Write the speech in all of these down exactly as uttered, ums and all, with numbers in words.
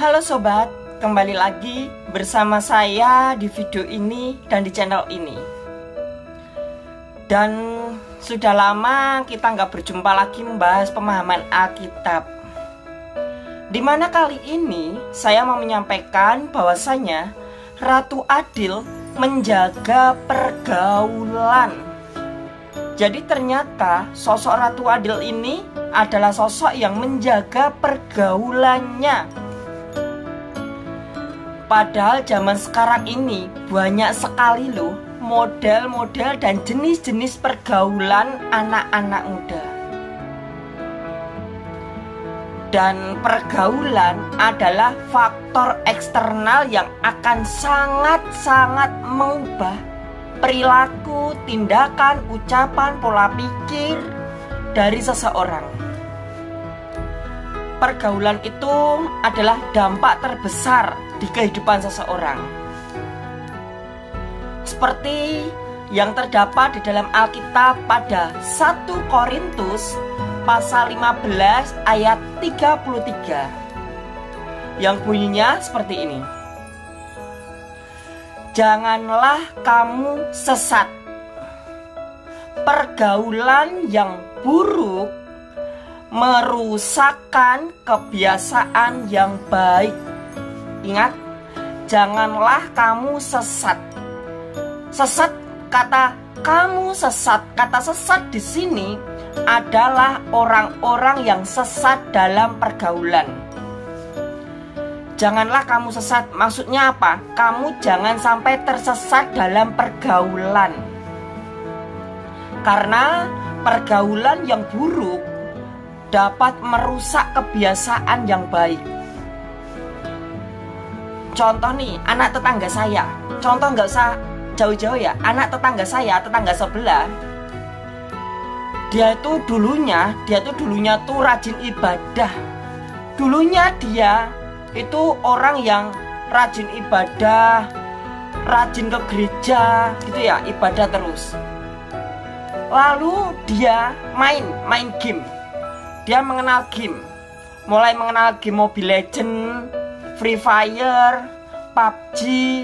Halo sobat, kembali lagi bersama saya di video ini dan di channel ini. Dan sudah lama kita nggak berjumpa lagi membahas pemahaman Alkitab. Dimana kali ini saya mau menyampaikan bahwasanya Ratu Adil menjaga pergaulan. Jadi ternyata sosok Ratu Adil ini adalah sosok yang menjaga pergaulannya. Padahal zaman sekarang ini banyak sekali loh model-model dan jenis-jenis pergaulan anak-anak muda. Dan pergaulan adalah faktor eksternal yang akan sangat-sangat mengubah perilaku, tindakan, ucapan, pola pikir dari seseorang. Pergaulan itu adalah dampak terbesar di kehidupan seseorang. Seperti yang terdapat di dalam Alkitab pada satu Korintus pasal lima belas ayat tiga puluh tiga, yang bunyinya seperti ini. Janganlah kamu sesat. Pergaulan yang buruk merusakkan kebiasaan yang baik. Ingat, janganlah kamu sesat. Sesat, kata kamu sesat, kata sesat di sini adalah orang-orang yang sesat dalam pergaulan. Janganlah kamu sesat, maksudnya apa? Kamu jangan sampai tersesat dalam pergaulan. Karena pergaulan yang buruk dapat merusak kebiasaan yang baik. Contoh nih, anak tetangga saya. Contoh nggak usah jauh-jauh ya. Anak tetangga saya, tetangga sebelah. Dia itu dulunya, dia tuh dulunya tuh rajin ibadah. Dulunya dia itu orang yang rajin ibadah, rajin ke gereja, gitu ya, ibadah terus. Lalu dia main, main game. Dia mengenal game. Mulai mengenal game Mobile Legends, Free Fire, P U B G.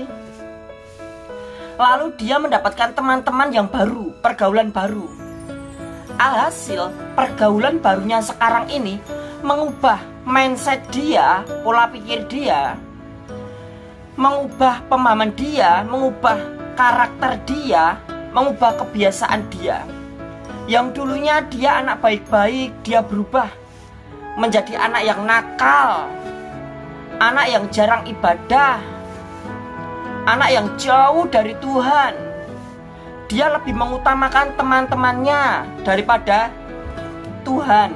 Lalu dia mendapatkan teman-teman yang baru, pergaulan baru. Alhasil, pergaulan barunya sekarang ini mengubah mindset dia, pola pikir dia, mengubah pemahaman dia, mengubah karakter dia, mengubah kebiasaan dia. Yang dulunya dia anak baik-baik, dia berubah menjadi anak yang nakal, anak yang jarang ibadah, anak yang jauh dari Tuhan. Dia lebih mengutamakan teman-temannya daripada Tuhan.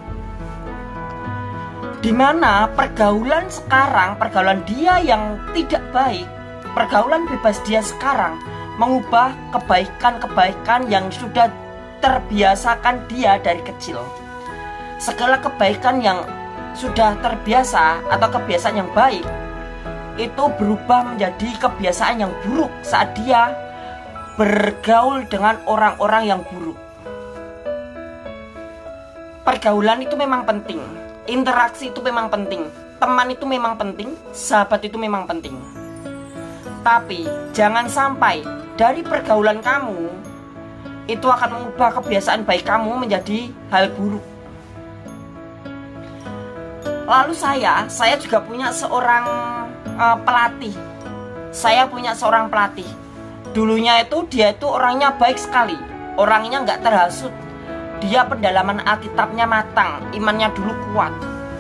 Dimana pergaulan sekarang, pergaulan dia yang tidak baik, pergaulan bebas dia sekarang mengubah kebaikan-kebaikan yang sudah terbiasakan dia dari kecil. Segala kebaikan yang sudah terbiasa atau kebiasaan yang baik itu berubah menjadi kebiasaan yang buruk saat dia bergaul dengan orang-orang yang buruk. Pergaulan itu memang penting, interaksi itu memang penting, teman itu memang penting, sahabat itu memang penting. Tapi jangan sampai dari pergaulan kamu itu akan mengubah kebiasaan baik kamu menjadi hal buruk. Lalu saya, saya juga punya seorang uh, pelatih. Saya punya seorang pelatih. Dulunya itu dia itu orangnya baik sekali. Orangnya nggak terhasut. Dia pendalaman Alkitabnya matang, imannya dulu kuat.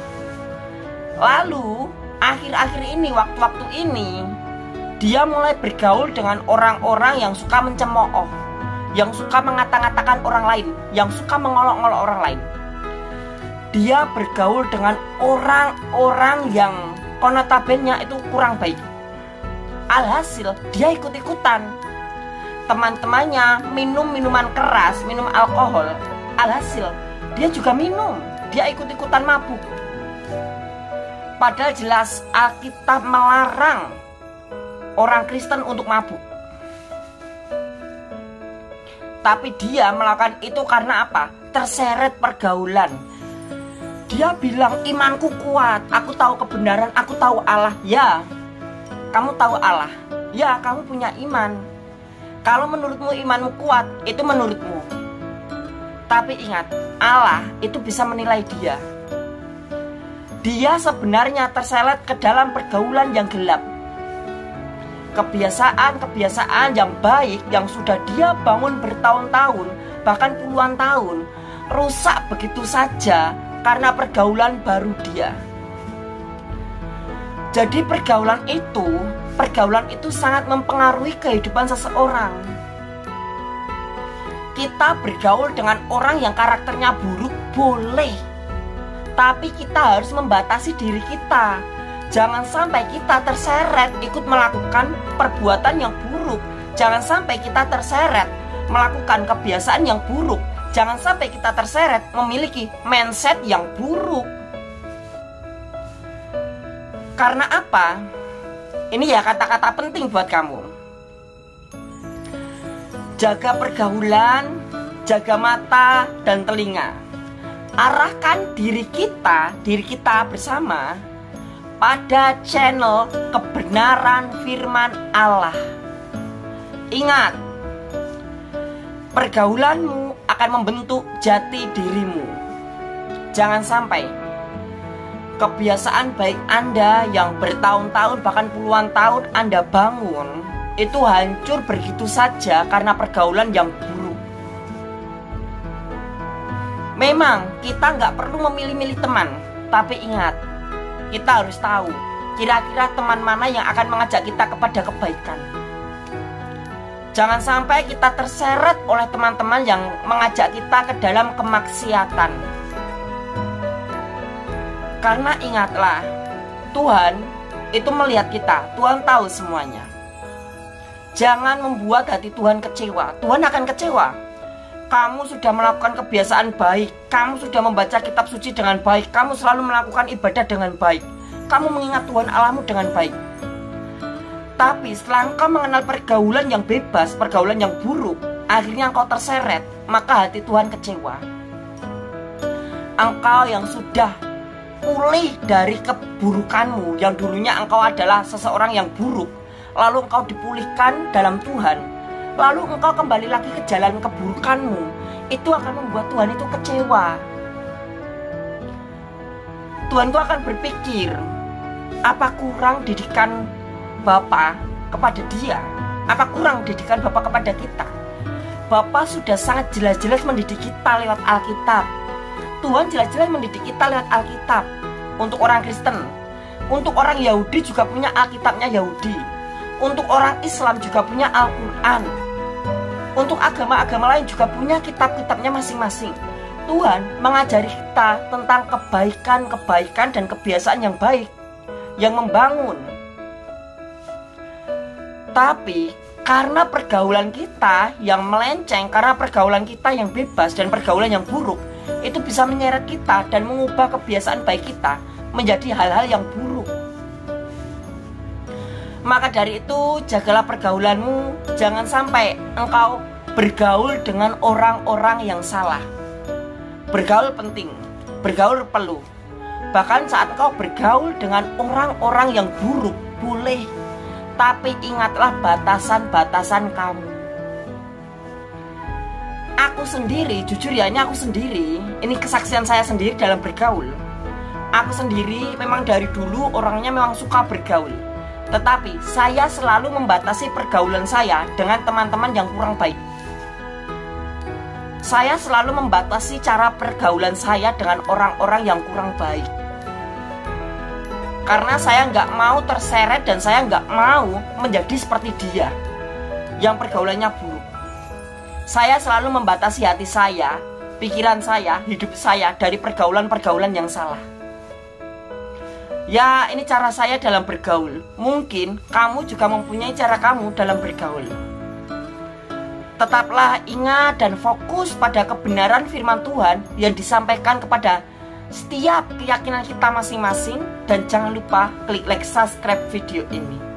Lalu akhir-akhir ini, waktu-waktu ini, dia mulai bergaul dengan orang-orang yang suka mencemooh, yang suka mengata-ngatakan orang lain, yang suka mengolok-olok orang lain. Dia bergaul dengan orang-orang yang konotabene itu kurang baik. Alhasil dia ikut-ikutan. Teman-temannya minum minuman keras, minum alkohol. Alhasil dia juga minum. Dia ikut-ikutan mabuk. Padahal jelas Alkitab melarang orang Kristen untuk mabuk. Tapi dia melakukan itu karena apa? Terseret pergaulan. Dia bilang imanku kuat, aku tahu kebenaran, aku tahu Allah. Ya, kamu tahu Allah. Ya, kamu punya iman. Kalau menurutmu imanmu kuat, itu menurutmu. Tapi ingat, Allah itu bisa menilai dia. Dia sebenarnya terseret ke dalam pergaulan yang gelap. Kebiasaan-kebiasaan yang baik yang sudah dia bangun bertahun-tahun, bahkan puluhan tahun, rusak begitu saja karena pergaulan baru dia. Jadi pergaulan itu, pergaulan itu sangat mempengaruhi kehidupan seseorang. Kita bergaul dengan orang yang karakternya buruk boleh, tapi kita harus membatasi diri kita. Jangan sampai kita terseret ikut melakukan perbuatan yang buruk. Jangan sampai kita terseret melakukan kebiasaan yang buruk. Jangan sampai kita terseret memiliki mindset yang buruk. Karena apa? Ini ya kata-kata penting buat kamu. Jaga pergaulan, jaga mata dan telinga. Arahkan diri kita, diri kita bersama pada channel kebenaran firman Allah. Ingat, pergaulanmu akan membentuk jati dirimu. Jangan sampai kebiasaan baik Anda yang bertahun-tahun bahkan puluhan tahun Anda bangun itu hancur begitu saja karena pergaulan yang buruk. Memang kita nggak perlu memilih-milih teman, tapi ingat, kita harus tahu kira-kira teman mana yang akan mengajak kita kepada kebaikan. Jangan sampai kita terseret oleh teman-teman yang mengajak kita ke dalam kemaksiatan. Karena ingatlah, Tuhan itu melihat kita, Tuhan tahu semuanya. Jangan membuat hati Tuhan kecewa. Tuhan akan kecewa. Kamu sudah melakukan kebiasaan baik, kamu sudah membaca kitab suci dengan baik, kamu selalu melakukan ibadah dengan baik, kamu mengingat Tuhan Allahmu dengan baik. Tapi setelah engkau mengenal pergaulan yang bebas, pergaulan yang buruk, akhirnya engkau terseret, maka hati Tuhan kecewa. Engkau yang sudah pulih dari keburukanmu, yang dulunya engkau adalah seseorang yang buruk, lalu engkau dipulihkan dalam Tuhan, lalu engkau kembali lagi ke jalan keburukanmu, itu akan membuat Tuhan itu kecewa. Tuhan itu akan berpikir, apa kurang didikan Bapa kepada dia? Apa kurang didikan Bapa kepada kita? Bapa sudah sangat jelas-jelas mendidik kita lewat Alkitab. Tuhan jelas-jelas mendidik kita lewat Alkitab. Untuk orang Kristen, untuk orang Yahudi juga punya Alkitabnya Yahudi. Untuk orang Islam juga punya Al-Quran. Untuk agama-agama lain juga punya kitab-kitabnya masing-masing. Tuhan mengajari kita tentang kebaikan-kebaikan dan kebiasaan yang baik, yang membangun. Tapi karena pergaulan kita yang melenceng, karena pergaulan kita yang bebas dan pergaulan yang buruk, itu bisa menyeret kita dan mengubah kebiasaan baik kita menjadi hal-hal yang buruk. Maka dari itu, jagalah pergaulanmu. Jangan sampai engkau bergaul dengan orang-orang yang salah. Bergaul penting, bergaul perlu. Bahkan saat engkau bergaul dengan orang-orang yang buruk, boleh. Tapi ingatlah batasan-batasan kamu. Aku sendiri, jujur ya, ini aku sendiri, ini kesaksian saya sendiri dalam bergaul. Aku sendiri memang dari dulu orangnya memang suka bergaul. Tetapi saya selalu membatasi pergaulan saya dengan teman-teman yang kurang baik. Saya selalu membatasi cara pergaulan saya dengan orang-orang yang kurang baik. Karena saya nggak mau terseret dan saya nggak mau menjadi seperti dia yang pergaulannya buruk. Saya selalu membatasi hati saya, pikiran saya, hidup saya dari pergaulan-pergaulan yang salah. Ya, ini cara saya dalam bergaul. Mungkin kamu juga mempunyai cara kamu dalam bergaul. Tetaplah ingat dan fokus pada kebenaran firman Tuhan yang disampaikan kepada setiap keyakinan kita masing-masing. Dan jangan lupa klik like, subscribe video ini.